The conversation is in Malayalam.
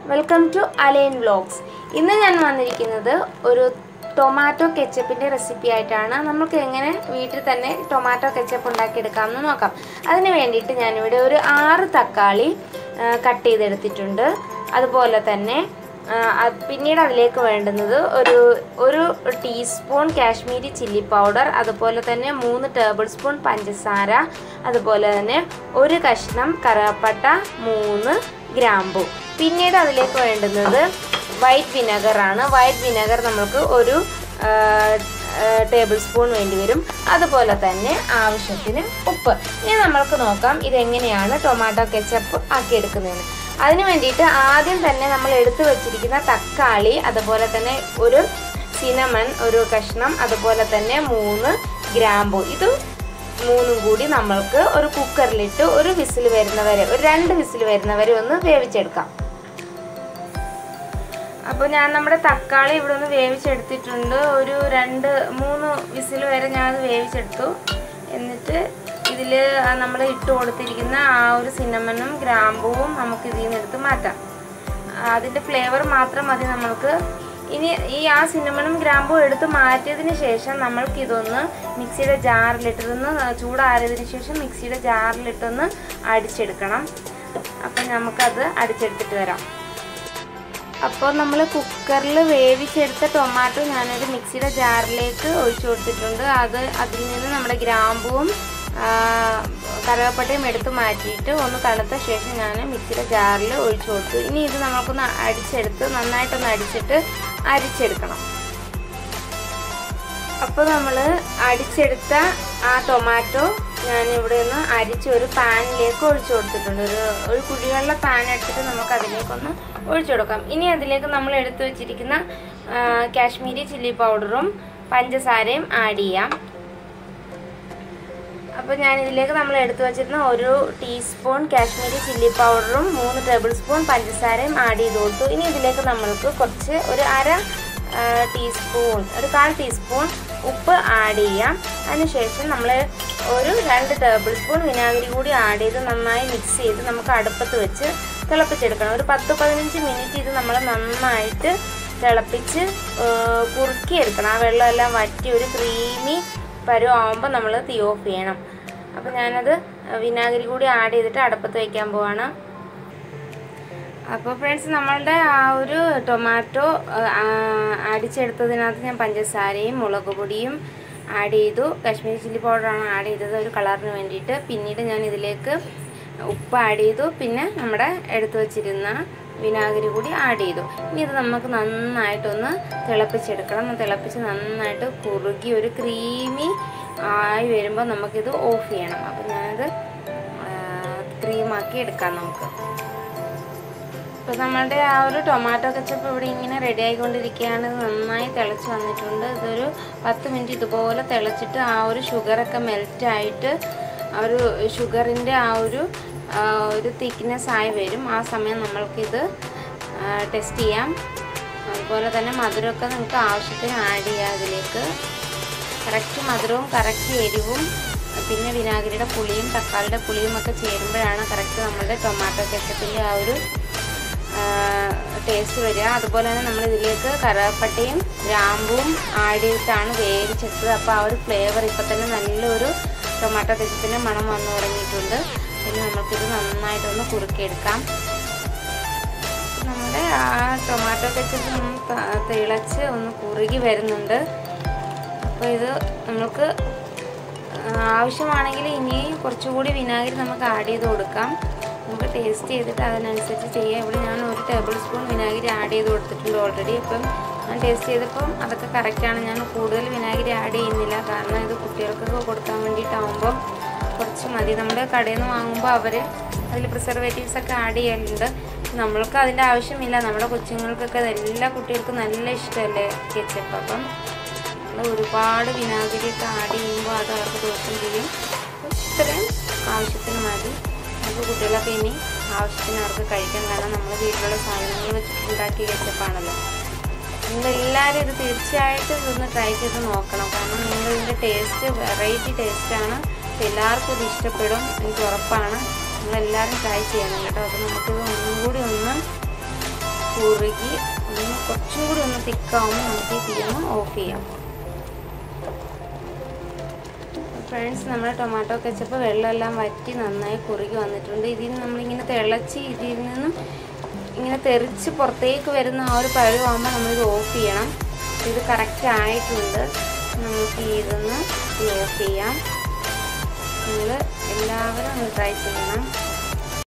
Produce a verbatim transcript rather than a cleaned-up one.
Welcome to align vlogs. ഇന്ന് ഞാൻ വന്നിരിക്കുന്നത് ഒരു ടൊമാറ്റോ കെച്ചപ്പിൻ്റെ റെസിപ്പി ആയിട്ടാണ്. നമുക്ക് എങ്ങനെ വീട്ടിൽ തന്നെ ടൊമാറ്റോ കെച്ചപ്പ് ഉണ്ടാക്കിയെടുക്കാമെന്ന് നോക്കാം. അതിന് വേണ്ടിയിട്ട് ഞാനിവിടെ ഒരു ആറ് തക്കാളി കട്ട് ചെയ്തെടുത്തിട്ടുണ്ട്. അതുപോലെ തന്നെ പിന്നീട് അതിലേക്ക് വേണ്ടുന്നത് ഒരു ഒരു ടീസ്പൂൺ കാശ്മീരി ചില്ലി പൗഡർ, അതുപോലെ തന്നെ മൂന്ന് ടേബിൾ സ്പൂൺ പഞ്ചസാര, അതുപോലെ തന്നെ ഒരു കഷ്ണം കറുവപ്പട്ട, മൂന്ന് ഗ്രാമ്പു. പിന്നീട് അതിലേക്ക് വേണ്ടുന്നത് വൈറ്റ് വിനെഗറാണ്. വൈറ്റ് വിനെഗർ നമുക്ക് ഒരു ടേബിൾ സ്പൂൺ വേണ്ടി വരും. അതുപോലെ തന്നെ ആവശ്യത്തിന് ഉപ്പ്. ഇനി നമ്മൾക്ക് നോക്കാം ഇതെങ്ങനെയാണ് ടൊമാറ്റോ കെച്ചപ്പ് ആക്കിയെടുക്കുന്നതെന്ന്. അതിന് വേണ്ടിയിട്ട് ആദ്യം തന്നെ നമ്മൾ എടുത്തു വച്ചിരിക്കുന്ന തക്കാളി, അതുപോലെ തന്നെ ഒരു സിനമൺ ഒരു കഷ്ണം, അതുപോലെ തന്നെ മൂന്ന് ഗ്രാമ്പു, ഇത് മൂന്നും കൂടി നമ്മൾക്ക് ഒരു കുക്കറിലിട്ട് ഒരു വിസിൽ വരുന്നവരെ ഒരു രണ്ട് വിസിൽ വരുന്നവരെ ഒന്ന് വേവിച്ചെടുക്കാം. അപ്പോൾ ഞാൻ നമ്മുടെ തക്കാളി ഇവിടെ ഒന്ന് വേവിച്ചെടുത്തിട്ടുണ്ട്. ഒരു രണ്ട് മൂന്ന് വിസിൽ വരെ ഞാനത് വേവിച്ചെടുത്തു. എന്നിട്ട് ഇതിൽ നമ്മൾ ഇട്ട് കൊടുത്തിരിക്കുന്ന ആ ഒരു സിനമനും ഗ്രാമ്പുവും നമുക്ക് ഇതിൽ നിന്ന് എടുത്ത് മാറ്റാം. അതിൻ്റെ ഫ്ലേവർ മാത്രം മതി നമ്മൾക്ക്. ഇനി ഈ ആ സിനമനും ഗ്രാമ്പും എടുത്ത് മാറ്റിയതിന് ശേഷം നമ്മൾക്ക് ഇതൊന്ന് മിക്സിയുടെ ജാറിലിട്ടതൊന്ന് ചൂടാറിയതിന് ശേഷം മിക്സിയുടെ ജാറിലിട്ടൊന്ന് അടിച്ചെടുക്കണം. അപ്പം നമുക്കത് അടിച്ചെടുത്തിട്ട് വരാം. അപ്പോൾ നമ്മൾ കുക്കറിൽ വേവിച്ചെടുത്ത ടൊമാറ്റോ ഞാനൊരു മിക്സിയുടെ ജാറിലേക്ക് ഒഴിച്ചു കൊടുത്തിട്ടുണ്ട്. അത് അതിൽ നിന്ന് നമ്മുടെ ഗ്രാമ്പുവും കറുവപ്പട്ടയും എടുത്ത് മാറ്റിയിട്ട് ഒന്ന് തണുത്ത ശേഷം ഞാൻ മിക്സിയുടെ ജാറിൽ ഒഴിച്ചു കൊടുത്തു. ഇനി ഇത് നമുക്കൊന്ന് അടിച്ചെടുത്ത് നന്നായിട്ടൊന്ന് അടിച്ചിട്ട് അരിച്ചെടുക്കണം. അപ്പോൾ നമ്മൾ അടിച്ചെടുത്ത ആ ടൊമാറ്റോ ഞാനിവിടെ നിന്ന് അരിച്ച് ഒരു പാനിലേക്ക് ഒഴിച്ചു കൊടുത്തിട്ടുണ്ട്. ഒരു ഒരു കുഴിയുള്ള പാൻ എടുത്തിട്ട് നമുക്ക് അതിലേക്കൊന്ന് ഒഴിച്ചു കൊടുക്കാം. ഇനി അതിലേക്ക് നമ്മൾ എടുത്തു വെച്ചിരിക്കുന്ന കാശ്മീരി ചില്ലി പൗഡറും പഞ്ചസാരയും ആഡ് ചെയ്യാം. അപ്പോൾ ഞാനിതിലേക്ക് നമ്മൾ എടുത്തു വച്ചിരുന്ന ഒരു ടീസ്പൂൺ കാശ്മീരി ചില്ലി പൗഡറും മൂന്ന് ടേബിൾ സ്പൂൺ പഞ്ചസാരയും ആഡ് ചെയ്ത് കൊടുത്തു. ഇനി ഇതിലേക്ക് നമ്മൾക്ക് കുറച്ച് ഒരു അര ടീസ്പൂൺ ഒരു കാൽ ടീസ്പൂൺ ഉപ്പ് ആഡ് ചെയ്യാം. അതിനുശേഷം നമ്മൾ ഒരു രണ്ട് ടേബിൾ സ്പൂൺ വിനാഗിരി കൂടി ആഡ് ചെയ്ത് നന്നായി മിക്സ് ചെയ്ത് നമുക്ക് അടുപ്പത്ത് വെച്ച് തിളപ്പിച്ചെടുക്കണം. ഒരു പത്ത് പതിനഞ്ച് മിനിറ്റ് ഇത് നമ്മൾ നന്നായിട്ട് തിളപ്പിച്ച് കുറുക്കിയെടുക്കണം. ആ വെള്ളമെല്ലാം വറ്റി ഒരു ക്രീമി പരുവാകുമ്പോൾ നമ്മൾ തീ ഓഫ് ചെയ്യണം. അപ്പോൾ ഞാനത് വിനാഗിരി കൂടി ആഡ് ചെയ്തിട്ട് അടുപ്പത്ത് വയ്ക്കാൻ പോവാണ്. അപ്പോൾ ഫ്രണ്ട്സ്, നമ്മളുടെ ആ ഒരു ടൊമാറ്റോ അടിച്ചെടുത്തതിനകത്ത് ഞാൻ പഞ്ചസാരയും മുളക് പൊടിയും ആഡ് ചെയ്തു. കാശ്മീരി ചില്ലി പൗഡറാണ് ആഡ് ചെയ്തത് ഒരു കളറിന് വേണ്ടിയിട്ട്. പിന്നീട് ഞാൻ ഇതിലേക്ക് ഉപ്പ് ആഡ് ചെയ്തു. പിന്നെ നമ്മുടെ എടുത്തു വച്ചിരുന്ന വിനാഗിരി കൂടി ആഡ് ചെയ്തു. ഇനി ഇത് നമുക്ക് നന്നായിട്ടൊന്ന് തിളപ്പിച്ചെടുക്കണം. തിളപ്പിച്ച് നന്നായിട്ട് കുറുകി ഒരു ക്രീമി ആയി വരുമ്പോൾ നമുക്കിത് ഓഫ് ചെയ്യണം. അപ്പോൾ ഞാനത് ക്രീമാക്കി എടുക്കാം നമുക്ക്. ഇപ്പോൾ നമ്മളുടെ ആ ഒരു ടൊമാറ്റോ കെച്ചപ്പ് ഇവിടെ ഇങ്ങനെ റെഡി ആയിക്കൊണ്ടിരിക്കുകയാണ്. നന്നായി തിളച്ച് വന്നിട്ടുണ്ട്. ഇതൊരു പത്ത് മിനിറ്റ് ഇതുപോലെ തിളച്ചിട്ട് ആ ഒരു ഷുഗറൊക്കെ മെൽറ്റായിട്ട് ആ ഒരു ഷുഗറിൻ്റെ ആ ഒരു ഒരു തിക്നെസ് ആയി വരും. ആ സമയം നമ്മൾക്കിത് ടെസ്റ്റ് ചെയ്യാം. അതുപോലെ തന്നെ മധുരമൊക്കെ നിങ്ങൾക്ക് ആവശ്യത്തിന് ആഡ് ചെയ്യാം. അതിലേക്ക് കറക്റ്റ് മധുരവും കറക്റ്റ് എരിവും പിന്നെ വിനാഗിരിയുടെ പുളിയും തക്കാളിയുടെ പുളിയും ഒക്കെ ചേരുമ്പോഴാണ് കറക്റ്റ് നമ്മുടെ ടൊമാറ്റോ കെച്ചപ്പിൻ്റെ ആ ഒരു ടേസ്റ്റ് വരിക. അതുപോലെ തന്നെ നമ്മൾ ഇതിലേക്ക് കറുവപ്പട്ടയും ഗ്രാമ്പും ആഡ് ചെയ്തിട്ടാണ് വേവിച്ചെടുത്തത്. അപ്പോൾ ആ ഒരു ഫ്ലേവർ ഇപ്പോൾ തന്നെ നല്ലൊരു ടൊമാറ്റോ കെച്ചപ്പിൻ്റെ മണം വന്നു തുടങ്ങിയിട്ടുണ്ട്. പിന്നെ നമുക്കിത് നന്നായിട്ടൊന്ന് കുറുക്കിയെടുക്കാം. നമ്മുടെ ആ ടൊമാറ്റോ കെച്ചപ്പ് ഒന്ന് തിളച്ച് ഒന്ന് കുറുകി വരുന്നുണ്ട്. അപ്പോൾ ഇത് നമുക്ക് ആവശ്യമാണെങ്കിൽ ഇനി കുറച്ചുകൂടി വിനാഗിരി നമുക്ക് ആഡ് ചെയ്ത് കൊടുക്കാം. നമുക്ക് ടേസ്റ്റ് ചെയ്തിട്ട് അതിനനുസരിച്ച് ചെയ്യാം. ഇവിടെ ഞാൻ ഒരു ടേബിൾ സ്പൂൺ വിനാഗിരി ആഡ് ചെയ്ത് കൊടുത്തിട്ടുണ്ട് ഓൾറെഡി. അപ്പം ഞാൻ ടേസ്റ്റ് ചെയ്തപ്പം അതൊക്കെ കറക്റ്റാണ്. ഞാൻ കൂടുതൽ വിനാഗിരി ആഡ് ചെയ്യുന്നില്ല. കാരണം ഇത് കുട്ടികൾക്കൊക്കെ കൊടുക്കാൻ വേണ്ടിയിട്ടാകുമ്പം കുറച്ച് മതി. നമ്മുടെ കടയിൽ നിന്ന് വാങ്ങുമ്പോൾ അവർ അതിൽ പ്രിസർവേറ്റീവ്സ് ഒക്കെ ആഡ് ചെയ്യലുണ്ട്. നമ്മൾക്ക് അതിൻ്റെ ആവശ്യമില്ല. നമ്മുടെ കൊച്ചുങ്ങൾക്കൊക്കെ എല്ലാ കുട്ടികൾക്കും നല്ല ഇഷ്ടമല്ലേ കെച്ചപ്പ്. അപ്പം നമ്മൾ ഒരുപാട് വിനാഗിരിയൊക്കെ ആഡ് ചെയ്യുമ്പോൾ അത് അവർക്ക് ദോഷം ചെയ്യും. ഇത്രയും ആവശ്യത്തിന് മതി. നമുക്ക് കുട്ടികളൊക്കെ ഇനി ആവശ്യത്തിന് അവർക്ക് കഴിക്കാൻ. കാരണം നമ്മൾ വീട്ടിലുള്ള സാധനങ്ങൾ വെച്ചിട്ട് ഉണ്ടാക്കിയ കെച്ചപ്പാണല്ലോ. നിങ്ങളെല്ലാവരും ഇത് തീർച്ചയായിട്ടും ഇതൊന്ന് ട്രൈ ചെയ്ത് നോക്കണം. കാരണം നിങ്ങളിതിൻ്റെ ടേസ്റ്റ് വെറൈറ്റി ടേസ്റ്റാണ്. എല്ലാവർക്കും ഇത് ഇഷ്ടപ്പെടും, എനിക്ക് ഉറപ്പാണ്. നിങ്ങളെല്ലാവരും ട്രൈ ചെയ്യണം കേട്ടോ. അപ്പോൾ നമുക്കിത് ഒന്നും കൂടി ഒന്ന് കുറുകി ഒന്ന് കുറച്ചും കൂടി ഒന്ന് തിക്കാവുമ്പോൾ നമുക്ക് ഈ തീ ഒന്ന് ഓഫ് ചെയ്യാം. ഫ്രണ്ട്സ്, നമ്മുടെ ടൊമാറ്റോ കെച്ചപ്പ് വെള്ളമെല്ലാം വറ്റി നന്നായി കുറുകി വന്നിട്ടുണ്ട്. ഇതിൽ നിന്ന് നമ്മളിങ്ങനെ തിളച്ച് ഇതിൽ നിന്നും ഇങ്ങനെ തെറിച്ച് പുറത്തേക്ക് വരുന്ന ആ ഒരു പരുവാകുമ്പോൾ നമ്മളിത് ഓഫ് ചെയ്യണം. ഇത് കറക്റ്റ് ആയിട്ടുണ്ട്. നമുക്ക് ഇതൊന്ന് ഓഫ് ചെയ്യാം. നിങ്ങൾ എല്ലാവരും ഒന്ന് ട്രൈ ചെയ്യണം.